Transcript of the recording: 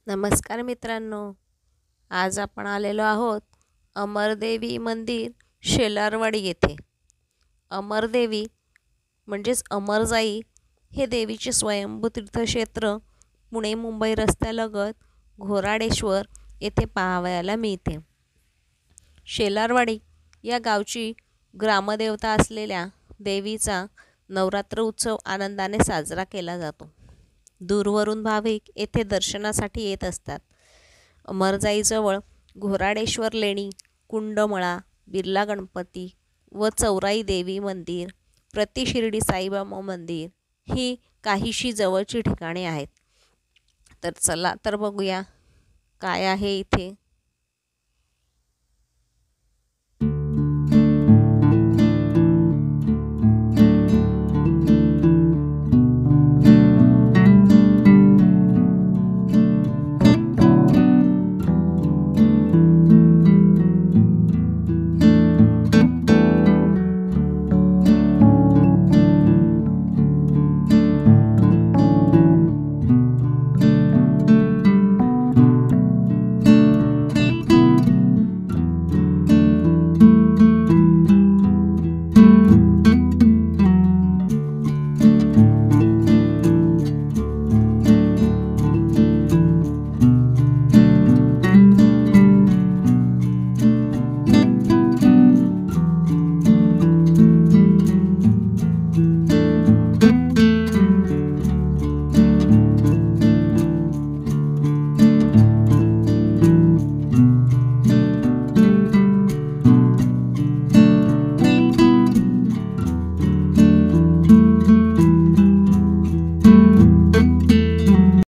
नमस्कार मित्रांनो, आज आपण आलेलो आहोत अमरदेवी मंदिर शेलारवाडी येथे। अमरदेवी म्हणजेच अमरजाई हे देवीचे स्वयंभू तीर्थक्षेत्र पुणे मुंबई रस्त्यालगत घोराडेश्वर येथे पाहावयाला मिळते। शेलारवाडी या गावची ग्रामदेवता असलेल्या देवीचा नवरात्र उत्सव आनंदाने साजरा केला जातो। दूरवरून भाविक येथे दर्शनासाठी येत असतात। अमरजाईजवळ घोराडेश्वर लेणी, कुंडमळा, बिर्ला गणपती व चौराई देवी मंदिर, प्रति शिर्डी साईबाबा मंदिर ही काहीशी जवळची ठिकाणे आहेत। तर चला तर बघूया काय आहे इथे।